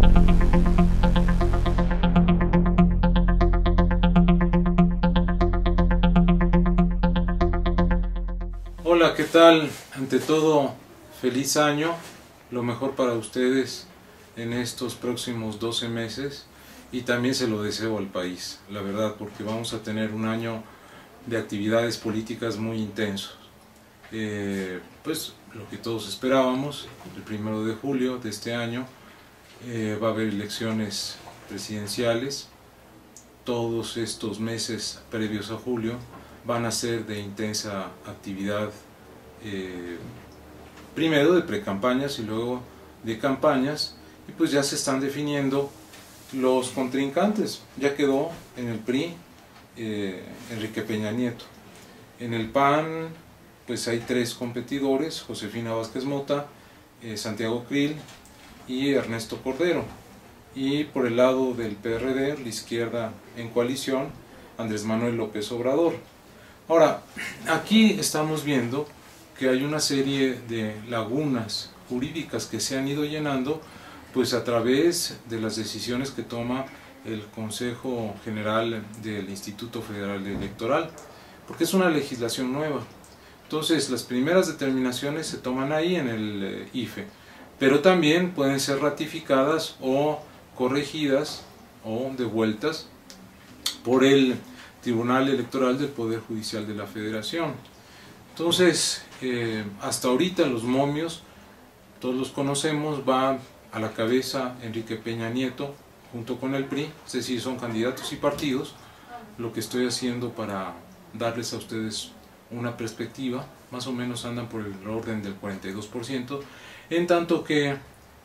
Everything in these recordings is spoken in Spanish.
Hola, ¿qué tal? Ante todo, feliz año, lo mejor para ustedes en estos próximos 12 meses y también se lo deseo al país, la verdad, porque vamos a tener un año de actividades políticas muy intensos. Pues lo que todos esperábamos, el 1 de julio de este año va a haber elecciones presidenciales. Todos estos meses previos a julio van a ser de intensa actividad, primero de precampañas y luego de campañas, y pues ya se están definiendo los contrincantes. Ya quedó en el PRI Enrique Peña Nieto. En el PAN pues hay tres competidores: Josefina Vázquez Mota, Santiago Krill y Ernesto Cordero. Y por el lado del PRD, la izquierda en coalición, Andrés Manuel López Obrador. Ahora, aquí estamos viendo que hay una serie de lagunas jurídicas que se han ido llenando pues a través de las decisiones que toma el Consejo General del Instituto Federal Electoral, porque es una legislación nueva. Entonces, las primeras determinaciones se toman ahí en el IFE, pero también pueden ser ratificadas o corregidas o devueltas por el Tribunal Electoral del Poder Judicial de la Federación. Entonces, hasta ahorita los momios, todos los conocemos, va a la cabeza Enrique Peña Nieto junto con el PRI, es decir, son candidatos y partidos. Lo que estoy haciendo para darles a ustedes una perspectiva, más o menos andan por el orden del 42%, en tanto que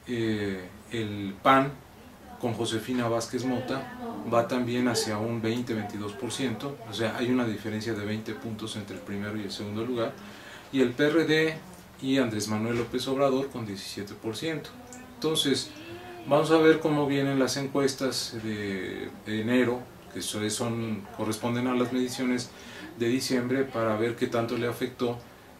el PAN con Josefina Vázquez Mota va también hacia un 20-22%, o sea, hay una diferencia de 20 puntos entre el primero y el segundo lugar, y el PRD y Andrés Manuel López Obrador con 17%. Entonces, vamos a ver cómo vienen las encuestas de enero, que corresponden a las mediciones de diciembre, para ver qué tanto le afectó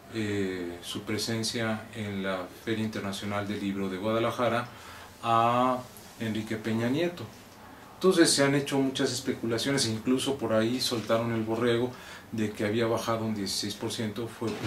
su presencia en la Feria Internacional del Libro de Guadalajara a Enrique Peña Nieto. Entonces se han hecho muchas especulaciones, incluso por ahí soltaron el borrego de que había bajado un 16%,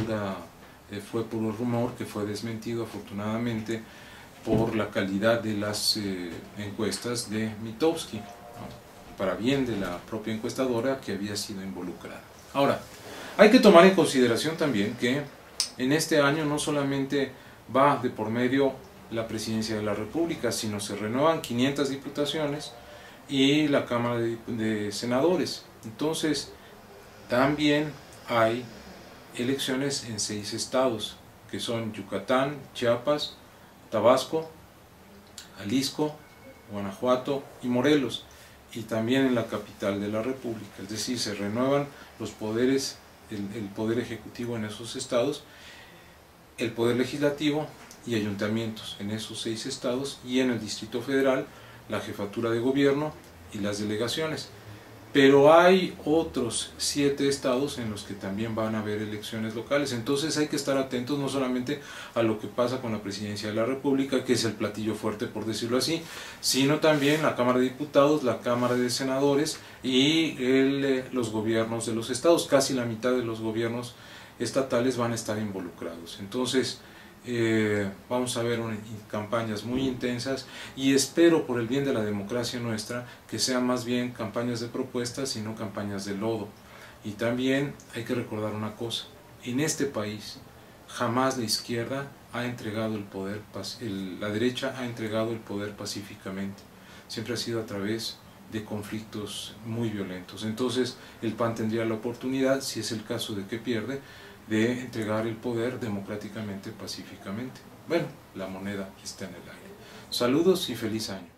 fue puro rumor que fue desmentido afortunadamente por la calidad de las encuestas de Mitofsky, ¿no? Para bien de la propia encuestadora que había sido involucrada. Ahora, hay que tomar en consideración también que en este año no solamente va de por medio la presidencia de la República, sino se renuevan 500 diputaciones y la Cámara de Senadores. Entonces, también hay elecciones en 6 estados, que son Yucatán, Chiapas, Tabasco, Jalisco, Guanajuato y Morelos, y también en la capital de la República. Es decir, se renuevan los poderes, el poder ejecutivo en esos estados, el poder legislativo y ayuntamientos en esos 6 estados, y en el Distrito Federal la jefatura de gobierno y las delegaciones. Pero hay otros 7 estados en los que también van a haber elecciones locales. Entonces hay que estar atentos no solamente a lo que pasa con la presidencia de la República, que es el platillo fuerte por decirlo así, sino también la Cámara de Diputados, la Cámara de Senadores y los gobiernos de los estados. Casi la mitad de los gobiernos estatales van a estar involucrados. Entonces vamos a ver campañas muy intensas, y espero, por el bien de la democracia nuestra, que sean más bien campañas de propuestas y no campañas de lodo. Y también hay que recordar una cosa: en este país jamás la izquierda ha entregado el poder, la derecha ha entregado el poder pacíficamente, siempre ha sido a través de conflictos muy violentos. Entonces el PAN tendría la oportunidad, si es el caso de que pierde, de entregar el poder democráticamente, pacíficamente. Bueno, la moneda está en el aire. Saludos y feliz año.